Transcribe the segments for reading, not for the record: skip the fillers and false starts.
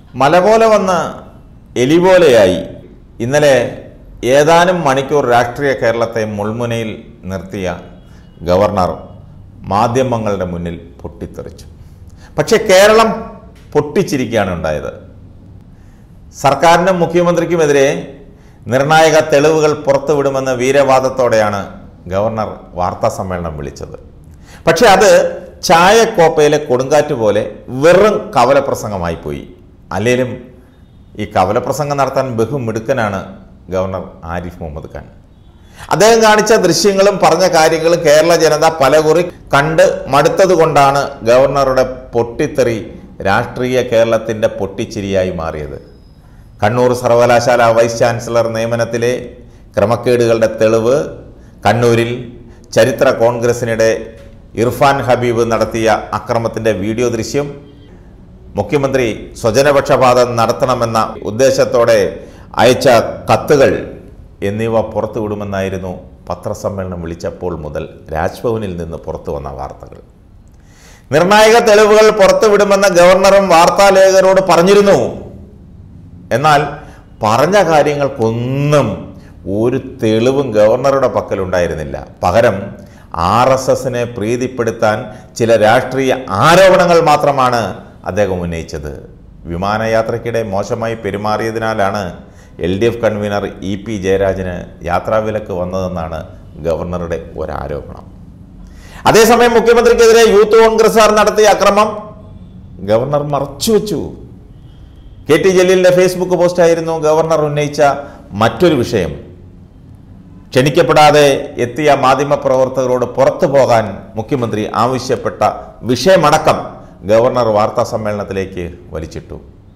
മല പോലെ വന്ന എലി പോലെയായി ഇന്നലെ ഏതാനും മണിക്കൂർ രാഷ്ട്രീയ കേരളത്തെ മുൾമുനയിൽ നിർത്തിയ ഗവർണർ മാധ്യമങ്ങളുടെ മുന്നിൽ പൊട്ടിത്തെറിച്ചു. പക്ഷേ കേരളം പൊട്ടിച്ചിരിക്കുകയാണ് ഉണ്ടായത്. സർക്കാരിനും മുഖ്യമന്ത്രിക്കുമെതിരെ നിർണായക തെളിവുകൾ പുറത്തുവിടുമെന്ന വീരവാദത്തോടെയാണ് ഗവർണർ വാർത്താ സമ്മേളനം വിളിച്ചത്. പക്ഷെ അത് ചായക്കോപ്പയിലെ കൊടുങ്കാറ്റ് പോലെ വെറും കവലപ്രസംഗമായി പോയി. അല്ലെങ്കിലും ഈ കവലപ്രസംഗം നടത്താൻ ബഹുമിടുക്കനാണ് ഗവർണർ ആരിഫ് മുഹമ്മദ് ഖാൻ. അദ്ദേഹം കാണിച്ച ദൃശ്യങ്ങളും പറഞ്ഞ കാര്യങ്ങളും കേരള ജനത പലകുറി കണ്ട് മടുത്തതുകൊണ്ടാണ് ഗവർണറുടെ പൊട്ടിത്തെറി രാഷ്ട്രീയ കേരളത്തിൻ്റെ പൊട്ടിച്ചിരിയായി മാറിയത്. കണ്ണൂർ സർവകലാശാല വൈസ് ചാൻസലർ നിയമനത്തിലെ ക്രമക്കേടുകളുടെ തെളിവ്, കണ്ണൂരിൽ ചരിത്ര കോൺഗ്രസിനിടെ ഇർഫാൻ ഹബീബ് നടത്തിയ അക്രമത്തിൻ്റെ വീഡിയോ ദൃശ്യം, മുഖ്യമന്ത്രി സ്വജനപക്ഷപാതം നടത്തണമെന്ന ഉദ്ദേശത്തോടെ അയച്ച കത്തുകൾ എന്നിവ പുറത്തുവിടുമെന്നായിരുന്നു പത്രസമ്മേളനം വിളിച്ചപ്പോൾ മുതൽ രാജ്ഭവനിൽ നിന്ന് പുറത്തു വന്ന വാർത്തകൾ. നിർണായക തെളിവുകൾ പുറത്തുവിടുമെന്ന ഗവർണറും വാർത്താലേഖകരോട് പറഞ്ഞിരുന്നു. എന്നാൽ പറഞ്ഞ കാര്യങ്ങൾക്കൊന്നും ഒരു തെളിവും ഗവർണറുടെ പക്കലുണ്ടായിരുന്നില്ല. പകരം RSSനെ പ്രീതിപ്പെടുത്താൻ ചില രാഷ്ട്രീയ ആരോപണങ്ങൾ മാത്രമാണ് അദ്ദേഹം ഉന്നയിച്ചത്. വിമാനയാത്രയ്ക്കിടെ മോശമായി പെരുമാറിയതിനാലാണ് LDF കൺവീനർ EP ജയരാജന് യാത്രാവിലക്ക് വന്നതെന്നാണ് ഗവർണറുടെ ഒരാരോപണം. അതേസമയം മുഖ്യമന്ത്രിക്കെതിരെ യൂത്ത് കോൺഗ്രസ്സുകാർ നടത്തിയ അക്രമം ഗവർണർ മറച്ചുവെച്ചു. KT ജലീലിന്റെ ഫേസ്ബുക്ക് പോസ്റ്റായിരുന്നു ഗവർണർ ഉന്നയിച്ച മറ്റൊരു വിഷയം. ക്ഷണിക്കപ്പെടാതെ എത്തിയ മാധ്യമപ്രവർത്തകരോട് പുറത്തു പോകാൻ മുഖ്യമന്ത്രി ആവശ്യപ്പെട്ട വിഷയമടക്കം ഗവർണർ വാർത്താ സമ്മേളനത്തിലേക്ക് വലിച്ചിട്ടു.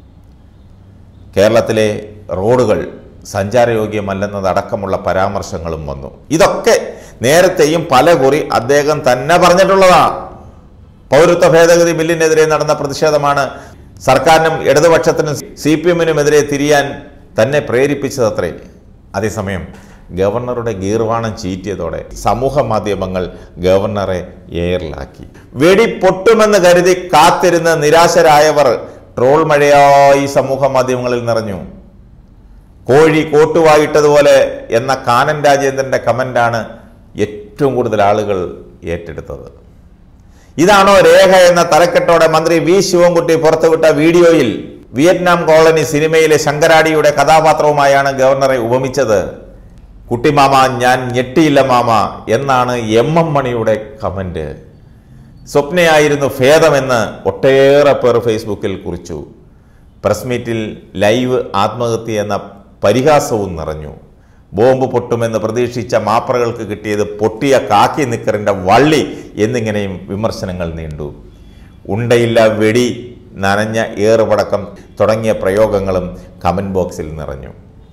കേരളത്തിലെ റോഡുകൾ സഞ്ചാരയോഗ്യമല്ലെന്നതടക്കമുള്ള പരാമർശങ്ങളും വന്നു. ഇതൊക്കെ നേരത്തെയും പലകുറി അദ്ദേഹം തന്നെ പറഞ്ഞിട്ടുള്ളതാണ്. പൗരത്വ ഭേദഗതി ബില്ലിനെതിരെ നടന്ന പ്രതിഷേധമാണ് സർക്കാരിനും ഇടതുപക്ഷത്തിനും CPM-നുമെതിരെ തിരിയാൻ തന്നെ പ്രേരിപ്പിച്ചതത്രേ. അതേസമയം ഗവർണറുടെ ഗീർവാണം ചീറ്റിയതോടെ സമൂഹ മാധ്യമങ്ങൾ ഗവർണറെ എയറിലാക്കി. വെടി പൊട്ടുമെന്ന് കരുതി കാത്തിരുന്ന് നിരാശരായവർ ട്രോൾ മഴയായി സമൂഹ മാധ്യമങ്ങളിൽ നിറഞ്ഞു. കോഴി കോട്ടുവായിട്ടതുപോലെ എന്ന കാനൻ രാജേന്ദ്രന്റെ കമന്റാണ് ഏറ്റവും കൂടുതൽ ആളുകൾ ഏറ്റെടുത്തത്. ഇതാണോ രേഖ എന്ന തലക്കെട്ടോടെ മന്ത്രി V ശിവൻകുട്ടി പുറത്തുവിട്ട വീഡിയോയിൽ വിയറ്റ്നാം കോളനി സിനിമയിലെ ശങ്കരാടിയുടെ കഥാപാത്രവുമായാണ് ഗവർണറെ ഉപമിച്ചത്. കുട്ടിമാമ ഞാൻ ഞെട്ടിയില്ല മാമ എന്നാണ് MM മണിയുടെ കമന്റ്. സ്വപ്നയായിരുന്നു ഭേദമെന്ന് ഒട്ടേറെ പേർ ഫേസ്ബുക്കിൽ കുറിച്ചു. പ്രസ് മീറ്റിൽ ലൈവ് ആത്മഹത്യ എന്ന പരിഹാസവും നിറഞ്ഞു. ബോംബ് പൊട്ടുമെന്ന് പ്രതീക്ഷിച്ച മാപ്രകൾക്ക് കിട്ടിയത് പൊട്ടിയ കാക്കി നിക്കറിൻ്റെ വള്ളി എന്നിങ്ങനെയും വിമർശനങ്ങൾ നീണ്ടു. ഉണ്ടയില്ല വെടി, നനഞ്ഞ ഏറുപടക്കം തുടങ്ങിയ പ്രയോഗങ്ങളും കമന്റ് ബോക്സിൽ നിറഞ്ഞു.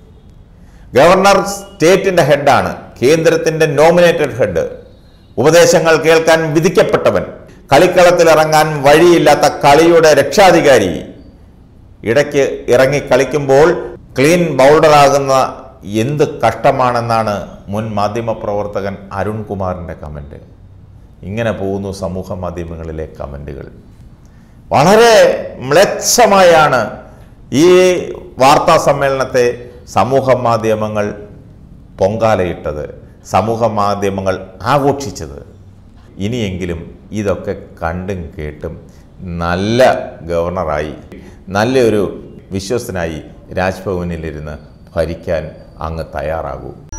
ഗവർണർ സ്റ്റേറ്റിന്റെ ഹെഡാണ്, കേന്ദ്രത്തിന്റെ നോമിനേറ്റഡ് ഹെഡ്, ഉപദേശങ്ങൾ കേൾക്കാൻ വിധിക്കപ്പെട്ടവൻ, കളിക്കളത്തിലിറങ്ങാൻ വഴിയില്ലാത്ത കളിയുടെ രക്ഷാധികാരി. ഇടയ്ക്ക് ഇറങ്ങി കളിക്കുമ്പോൾ ക്ലീൻ ബൗൾഡറാകുന്ന എന്ത് കഷ്ടമാണെന്നാണ് മുൻ മാധ്യമപ്രവർത്തകൻ അരുൺകുമാറിൻ്റെ കമൻറ്റ്. ഇങ്ങനെ പോകുന്നു സമൂഹ മാധ്യമങ്ങളിലെ കമൻറ്റുകൾ. വളരെ മ്ലേച്ഛമായാണ് ഈ വാർത്താ സമ്മേളനത്തെ സമൂഹ മാധ്യമങ്ങൾ പൊങ്കാലയിട്ടത്, സമൂഹ മാധ്യമങ്ങൾ ആഘോഷിച്ചത്. ഇനിയെങ്കിലും ഇതൊക്കെ കണ്ടും കേട്ടും നല്ല ഗവർണറായി, നല്ലൊരു വിശ്വസ്തനായി രാജ്ഭവനിലിരുന്ന് ഭരിക്കാൻ അങ്ങ് തയ്യാറാകൂ.